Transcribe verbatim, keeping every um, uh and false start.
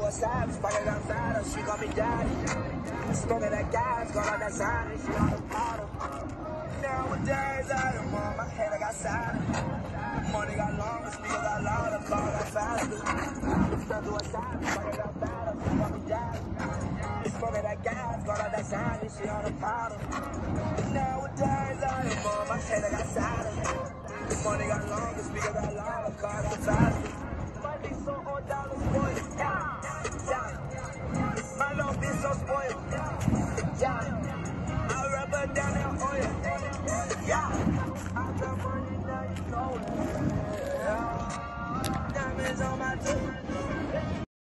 a savage, pocket outside her, she got me daddy. Smoking that gas, got on that sign, and she on the powder. Nowadays, I am on my head, I got silent. Money got longer, speaker got louder, car got faster. Stuck to a savage, pocket outside her, she got me daddy. Smoking that gas, got on that sign, and she on the powder. Nowadays, I am on my head, I got silent. Money got longer, speaker got louder, car got faster.